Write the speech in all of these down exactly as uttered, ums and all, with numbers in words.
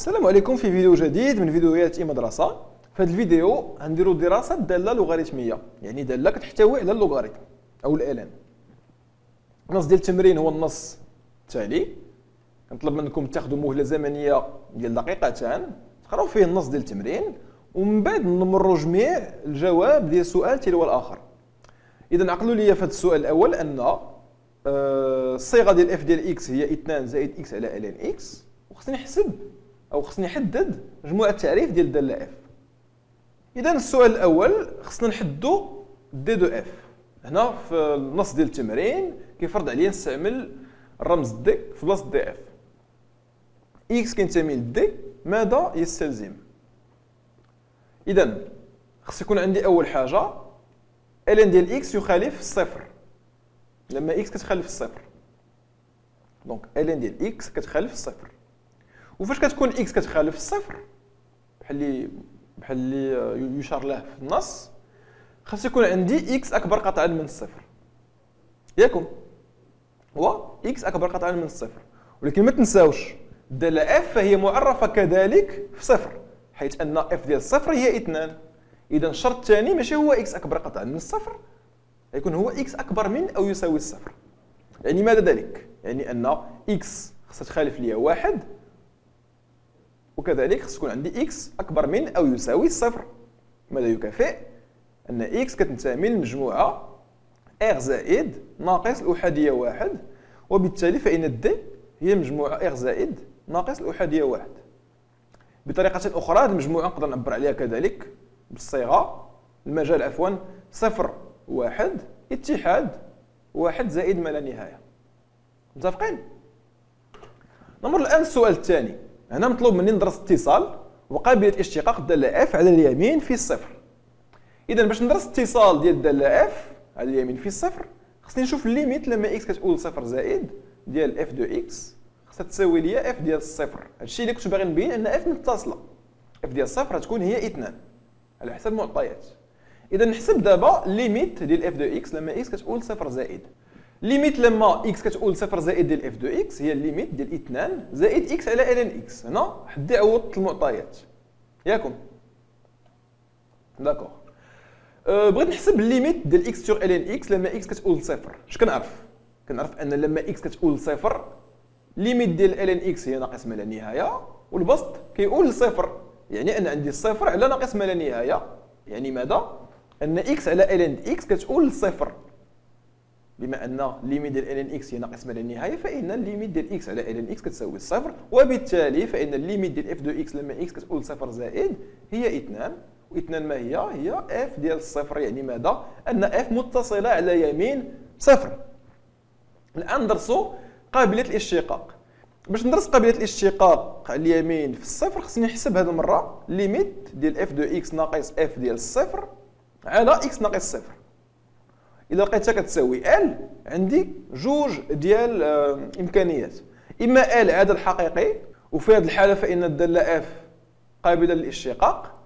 السلام عليكم في فيديو جديد من فيديوهات اي مدرسه. في هذا الفيديو غنديروا دراسه داله لوغاريتميه، يعني داله كتحتوي على اللوغاريتم او الالان. النص ديال التمرين هو النص التالي. كنطلب منكم تاخذوا مهله زمنيه ديال دقيقتان تقراو فيه النص ديال التمرين، ومن بعد نمروا جميع الجواب ديال السؤال تلو الاخر. اذا عقلوا لي في هذا السؤال الاول ان الصيغه ديال اف ديال اكس هي اثنان زائد اكس على الان اكس، وخصني نحسب او خصني نحدد مجموع التعريف ديال الداله اف. اذا السؤال الاول خصنا نحددوا دي دو اف. هنا في النص ديال التمرين كيفرض عليا نستعمل الرمز دي في بلاصه دي اف. اكس كينتمي لدي، ماذا يستلزم؟ اذا خص يكون عندي اول حاجه الان ديال اكس يخالف الصفر. لما اكس كتخالف الصفر دونك الان ديال اكس كتخالف الصفر. وفاش كتكون اكس كتخالف الصفر بحال اللي بحال اللي يشار له في النص، خاص يكون عندي اكس اكبر قطعا من الصفر، ياكم هو اكس اكبر قطعا من الصفر. ولكن ما تنساوش الداله اف فهي معرفه كذلك في صفر، حيث ان اف ديال الصفر هي اثنان. اذا الشرط الثاني ماشي هو اكس اكبر قطعا من الصفر، يكون هو اكس اكبر من او يساوي الصفر. يعني ماذا ذلك؟ يعني ان اكس خصها تخالف ليا واحد، وكذلك خص يكون عندي اكس اكبر من او يساوي الصفر. ماذا يكافئ؟ ان اكس كتنتمي للمجموعه ار زائد ناقص الاحاديه واحد، وبالتالي فان دي هي مجموعه ار زائد ناقص الاحاديه واحد. بطريقه اخرى هذه المجموعه نقدر نعبر عليها كذلك بالصيغه المجال عفوا صفر واحد اتحاد واحد زائد ما لا نهايه. متفقين؟ نمر الان السؤال الثاني. هنا مطلوب مني ندرس اتصال وقابليه اشتقاق الداله اف على اليمين في الصفر. اذا باش ندرس اتصال ديال الداله اف على اليمين في الصفر خصني نشوف الليميت لما اكس كتقول صفر زائد ديال اف دو اكس خصها تساوي ليا اف ديال الصفر. هادشي اللي كنت باغي نبين ان اف متصله. اف ديال الصفر غتكون هي اثنان على حسب المعطيات. اذا نحسب دابا الليميت ديال اف دو اكس لما اكس كتقول صفر زائد. ليميت لما اكس كتقول صفر زائد ديال اف دو اكس هي الليميت ديال اثنان زائد اكس على الان اكس. هنا حدي عوضت المعطيات، ياكم داكوغ. أه بغيت نحسب الليميت ديال اكس سور الان اكس لما اكس كتقول صفر. اش كنعرف؟ كنعرف ان لما اكس كتقول صفر ليميت ديال الان اكس هي ناقص ما لا نهايه، والبسط كيقول صفر، يعني ان عندي صفر على ناقص ما لا نهايه. يعني ماذا؟ ان اكس على الان اكس كتقول صفر. بما ان الليميت ديال الان اكس هي ناقص ما لا نهايه، فان الليميت ديال اكس على الان اكس كتساوي صفر، وبالتالي فان الليميت ديال اف دو اكس لما اكس كتقول صفر زائد هي اثنان. واثنان ما هي؟ هي اف ديال الصفر. يعني ماذا؟ ان اف متصله على يمين صفر. الان ندرسوا قابليه الاشتقاق. باش ندرس قابليه الاشتقاق على اليمين في الصفر خصني نحسب هذه المره ليميت ديال اف دو اكس ناقص اف ديال الصفر على اكس ناقص صفر. اذا لقيتها كتساوي ال عندي جوج ديال آه امكانيات. اما ال عدد حقيقي، وفي هذه الحاله فان الداله اف قابله للاشتقاق،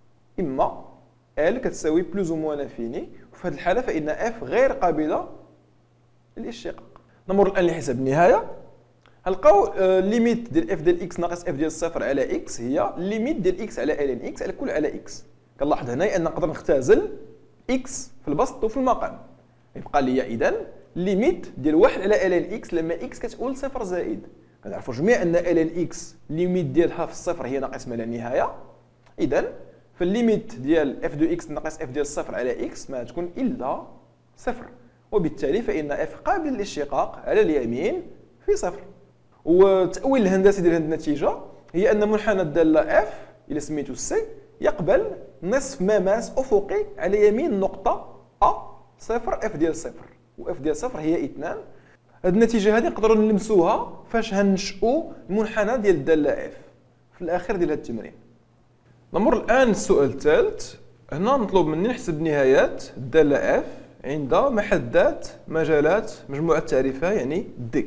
اما ال كتساوي بلوز او موان انفيني، وفي هذه الحاله فان اف غير قابله للاشتقاق. نمر الان لحساب النهايه. غنلقاو آه ليميت ديال اف ديال اكس ناقص اف ديال الصفر على اكس هي ليميت ديال اكس على الان اكس على كل على اكس. كنلاحظ هنا ان نقدر نختزل اكس في البسط وفي المقام. يبقى لي اذا ليميت ديال واحد على الان اكس لما اكس كتقول صفر زائد. كنعرفوا جميع ان الان اكس ليميت ديالها في الصفر هي ناقص ما لا نهايه. اذا فالليميت ديال اف دو اكس ناقص اف ديال الصفر على اكس ما تكون الا صفر، وبالتالي فان اف قابل للاشتقاق على اليمين في صفر. والتاويل الهندسي ديال هذه النتيجه هي ان منحنى الداله اف الى سميتو سي يقبل نصف مماس افقي على يمين النقطه ا صفر اف ديال صفر، واف ديال صفر هي اثنان. هذه النتيجه هذه نقدروا نلمسوها فاش هنشئوا المنحنى ديال الداله اف في الاخر ديال هذا التمرين. نمر الان للسؤال الثالث. هنا مطلوب مني نحسب نهايات الداله اف عند محدات مجالات مجموعه تعريفها يعني دي.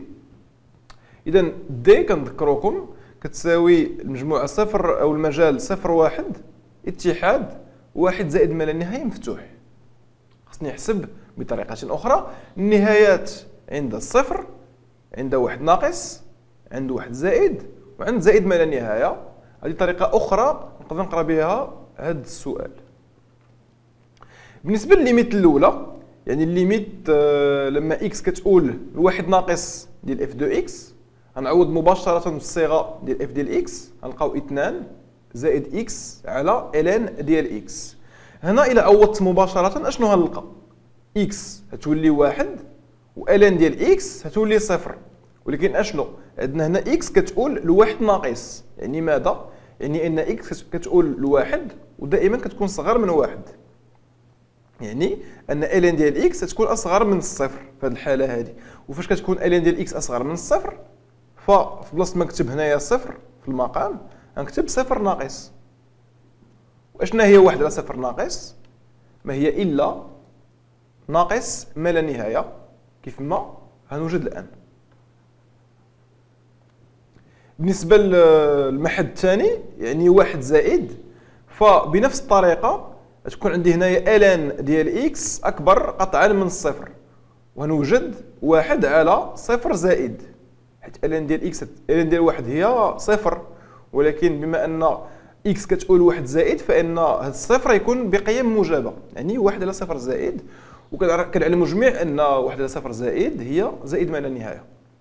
اذا دي كنذكروكم كتساوي المجموعه صفر او المجال صفر واحد اتحاد واحد زائد ما لا نهايه مفتوح. خصني نحسب بطريقه اخرى النهايات عند الصفر، عند واحد ناقص، عند واحد زائد، وعند زائد ما لا نهايه. هذه طريقه اخرى نقدر نقرا بها هذا السؤال. بالنسبه للليميت الاولى، يعني الليميت آه لما اكس كتقول لواحد ناقص ديال اف دو اكس، غنعوض مباشره بالصيغه ديال اف ديال اكس، غنلقاو اثنان زائد اكس على الان ديال اكس. هنا الى عوضت مباشره اشنو غنلقى؟ اكس غتولي واحد و الان ديال اكس غتولي صفر، ولكن اشنو عندنا هنا؟ اكس كتقول لواحد ناقص، يعني ماذا؟ يعني ان اكس كتقول لواحد ودائما كتكون صغر من واحد، يعني ان الان ديال اكس تكون اصغر من الصفر في هذه الحاله هذه. وفاش كتكون الان ديال اكس اصغر من الصفر، ففي بلاصه ما نكتب هنايا صفر في المقام غنكتب صفر ناقص. واشنا هي واحد على صفر ناقص؟ ما هي الا ناقص ما لا نهايه كيف ما غنوجد الان. بالنسبه للمحد الثاني يعني واحد زائد، فبنفس الطريقه تكون عندي هنايا الان ديال اكس اكبر قطعا من الصفر، وغنوجد واحد على صفر زائد، حيت الان ديال اكس الان ديال واحد هي صفر، ولكن بما ان اكس كتقول واحد زائد فان هذا الصفر يكون بقيم موجبه، يعني واحد على صفر زائد. وكنعلموا جميع ان واحد على صفر زائد هي زائد ما لا نهايه.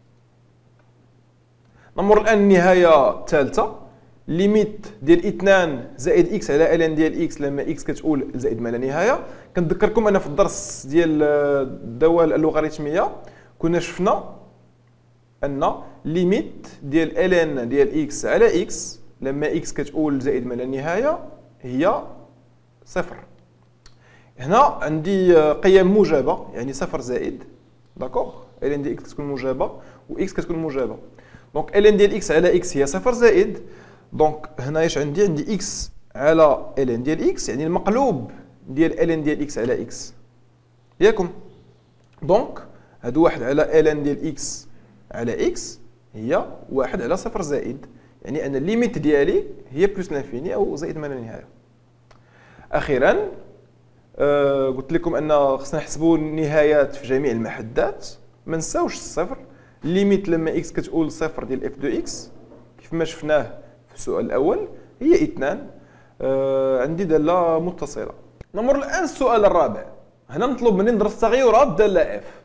نمر الان النهايه الثالثه، ليميت ديال اثنان زائد اكس على الان ديال اكس لما اكس كتقول زائد ما لا نهايه. كنذكركم ان في الدرس ديال الدوال اللوغاريتميه كنا شفنا ان ليميت ديال الان ديال اكس على اكس لما اكس كتقول زائد ما لا نهايه هي صفر. هنا عندي قيم موجبه، يعني صفر زائد، داكوغ، الان ديال اكس كتكون موجبه و اكس كتكون موجبه. دونك الان ديال اكس على اكس هي صفر زائد، دونك هنا اش عندي؟ عندي اكس على الان ديال اكس، يعني المقلوب ديال الان ديال اكس على اكس ياكم. دونك هاد واحد على الان ديال اكس على اكس هي واحد على صفر زائد، يعني ان الليميت ديالي هي بلس لانفيني او زائد ما لا نهايه. اخيرا آه قلت لكم ان خصنا نحسبوا النهايات في جميع المحدات، ما نساوش الصفر. الليميت لما اكس كتقول صفر ديال اف دو اكس كيف ما شفناه في السؤال الاول هي اثنان. آه عندي داله متصله. نمر الان السؤال الرابع. هنا مطلوب مني ندرس تغيرات داله اف.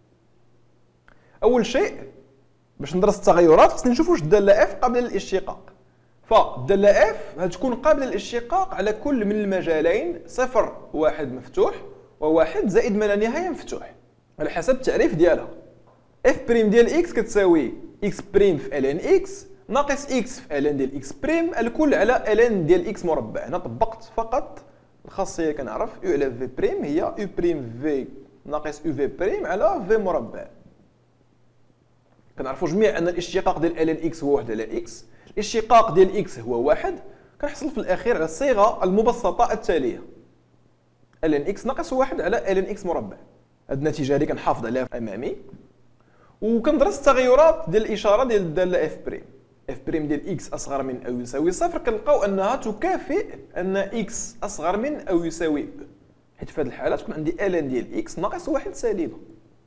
اول شيء باش ندرس التغيرات خصني نشوف واش الداله اف قابله للاشتقاق. فالداله اف غتكون قابله للاشتقاق على كل من المجالين صفر واحد مفتوح وواحد زائد ما لا نهايه مفتوح على حسب التعريف ديالها. اف بريم ديال اكس كتساوي اكس بريم في الان اكس ناقص اكس في الان ديال اكس بريم الكل على الان ديال اكس مربع. هنا طبقت فقط الخاصيه كنعرف يو على في بريم هي يو بريم في ناقص يو في بريم على في مربع. كنعرفوا جميع ان الاشتقاق ديال الان اكس هو واحد على اكس، الاشتقاق ديال اكس هو واحد، كنحصل في الاخير على الصيغه المبسطه التاليه الان اكس ناقص واحد على الان اكس مربع. هاد النتيجه هذه كنحافظ عليها امامي، وكندرس التغيرات ديال الاشاره ديال الداله اف بريم. اف بريم ديال اكس اصغر من او يساوي صفر كنلقاو انها تكافئ ان اكس اصغر من او يساوي او، حيت في هذه الحاله تكون عندي الان ديال اكس ناقص واحد سالبه.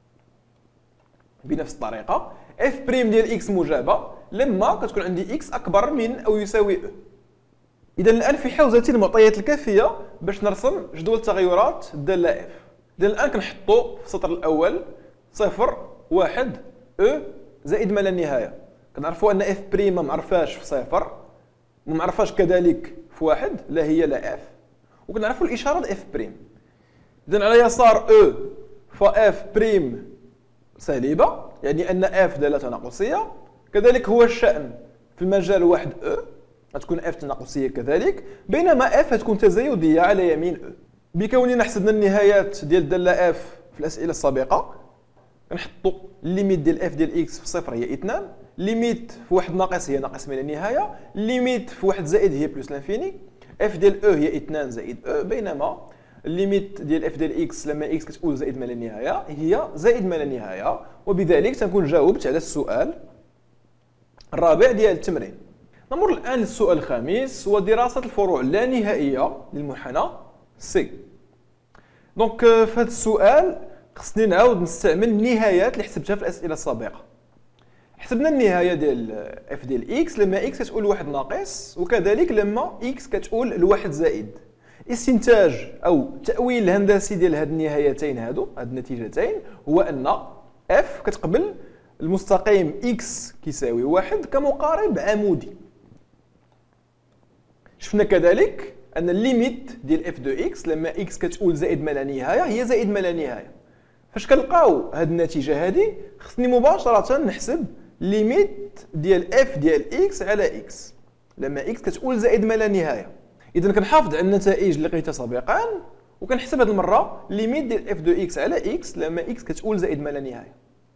بنفس الطريقه اف بريم ديال اكس موجبه لما كتكون عندي اكس اكبر من او يساوي او. اذا الان في حوزه المعطيات الكافيه باش نرسم جدول تغيرات الداله اف. اذا الان كنحطوا في السطر الاول صفر واحد او زائد ما لا نهايه. كنعرفوا ان اف بريم ما معرفاش في صفر وما معرفاش كذلك في واحد، لا هي لا اف، وكنعرفوا الاشاره لاف بريم. اذا على يسار او فاف بريم سالبه، يعني ان اف داله تناقصيه. كذلك هو الشأن في المجال واحد او غتكون اف تناقصيه كذلك، بينما اف غتكون تزايديه على يمين او. بكوننا حسبنا النهايات ديال الداله اف في الاسئله السابقه كنحطوا الليميت ديال اف ديال اكس في صفر هي اثنان، ليميت في واحد ناقص هي ناقص ما لا نهايه، ليميت في واحد زائد هي بلس لانفيني، اف ديال او هي اثنان زائد او، بينما الليميت ديال اف ديال اكس لما اكس كتقول زائد ما لا نهايه هي زائد ما لا نهايه. وبذلك تنكون جاوبت على السؤال الرابع ديال التمرين. نمر الان للسؤال الخامس، هو دراسه الفروع اللانهائيه للمنحنى سي. دونك في هذا السؤال خصني نعاود نستعمل النهايات اللي حسبتها في الاسئله السابقه. حسبنا النهايه ديال اف ديال اكس لما اكس كتقول لواحد ناقص، وكذلك لما اكس كتقول لواحد زائد. استنتاج او التاويل الهندسي ديال هاد النهايتين هادو، هاد النتيجتين، هو ان اف كتقبل المستقيم اكس كيساوي واحد كمقارب عمودي. شفنا كذلك ان الليميت ديال اف دو اكس لما اكس كتقول زائد ما لا نهايه هي زائد ما لا نهايه. فاش كنلقاو هاد النتيجه هادي خصني مباشره نحسب ليميت ديال اف ديال اكس على اكس لما اكس كتقول زائد ما لا نهايه. اذا كنحافظ على النتائج اللي لقيتها سابقا وكنحسب هاد المره ليميت ديال اف دو اكس على اكس لما اكس كتقول زائد ما لا نهايه.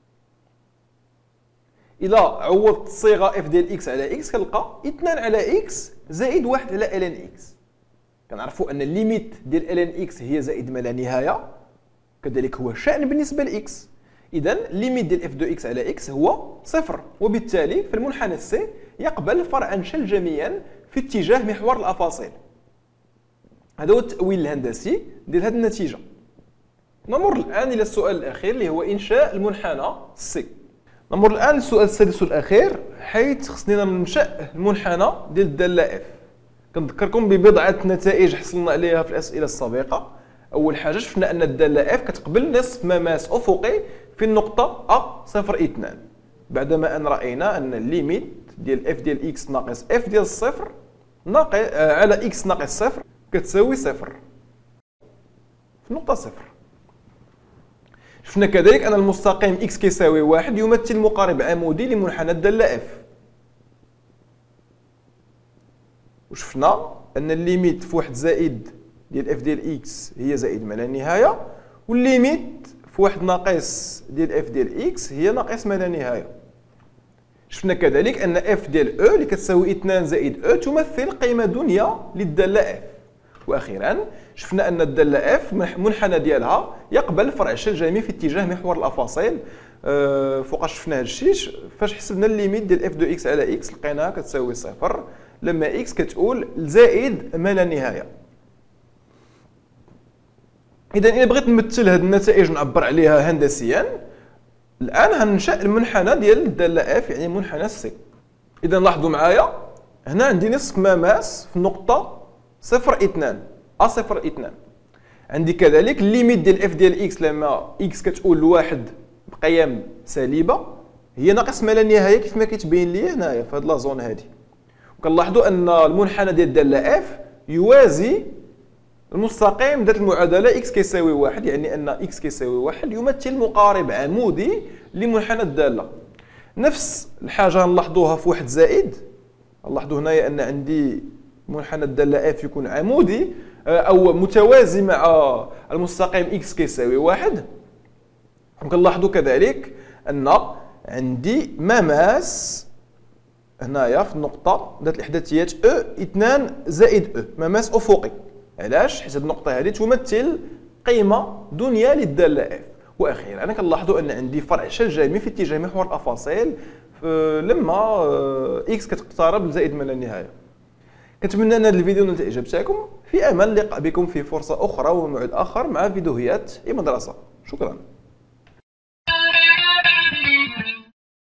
اذا عوضت الصيغه اف ديال اكس على اكس كنلقى اثنان على اكس زائد واحد على ال ان اكس. كنعرفوا ان الليميت ديال ال ان اكس هي زائد ما لا نهايه، كذلك هو شأن بالنسبه لاكس. اذا الليميت ديال اف دو اكس على اكس هو صفر، وبالتالي في المنحنى سي يقبل فرعا شلجميا في اتجاه محور الافاصيل. هذا هو التأويل الهندسي ديال هذه النتيجه. نمر الان الى السؤال الاخير اللي هو انشاء المنحنى سي. نمر الان للسؤال السادس والاخير، حيث خصنا ننشأ المنحنى ديال الداله اف. كنذكركم ببضعه نتائج حصلنا عليها في الاسئله السابقه. اول حاجه شفنا ان الداله اف كتقبل نصف مماس افقي في النقطه ا صفر اثنان، بعدما ان راينا ان الليميت ديال اف ديال اكس ناقص اف ديال الصفر ناقص على اكس ناقص صفر كتساوي صفر في النقطه صفر. شفنا كذلك ان المستقيم اكس كيساوي واحد يمثل مقارب عمودي لمنحنى الداله اف. وشفنا ان الليميت في واحد زائد ديال اف ديال اكس هي زائد ما لا نهايه، والليميت في واحد ناقص ديال اف ديال اكس هي ناقص ما لا نهايه. شفنا كذلك ان اف ديال او اللي كتساوي اثنان زائد او تمثل قيمه دنيا للداله اف. واخيرا شفنا ان الداله اف منحنى ديالها يقبل فرع شلجمي في اتجاه محور الافاصيل. أه فوقاش شفنا هذا الشيء فاش حسبنا الليميت ديال اف دو اكس على اكس لقيناها كتساوي صفر لما اكس كتقول زائد ما لا نهايه. اذا الا بغيت نمثل هذه النتائج ونعبر عليها هندسيا، الان غننشأ المنحنى ديال الداله اف يعني منحنى سي. اذا لاحظوا معايا هنا عندي نصف مماس في النقطه صفر اثنان ا صفر اثنان. عندي كذلك الليميت ديال اف ديال اكس لما اكس كتقول لواحد بقيم سالبه هي ناقص ما لا نهايه كيف ما كيتبين لي هنايا في هذه لا زون هذه. وكنلاحظوا ان المنحنى ديال الداله اف يوازي المستقيم ذات المعادله اكس كيساوي واحد، يعني ان اكس كيساوي واحد يمثل مقارب عمودي لمنحنى الداله. نفس الحاجه نلاحظوها في واحد زائد. نلاحظوا هنايا ان عندي منحنى الداله اف يكون عمودي او متوازي مع المستقيم اكس كيساوي واحد. وكنلاحظوا كذلك ان عندي مماس هنايا في النقطه ذات الاحداثيات او اثنان زائد او، مماس افقي. علاش؟ حيت هذه النقطه هذه تمثل قيمه دنيا للداله اف. واخيرا انا كنلاحظوا ان عندي فرع شلجمي في اتجاه محور الافاصيل لما اكس كتقترب لزائد ما لا نهايه. كنتمنى ان هذا الفيديو نال اعجابكم. في امل اللقاء بكم في فرصه اخرى وموعد اخر مع فيديوهات اي مدرسه. شكرا.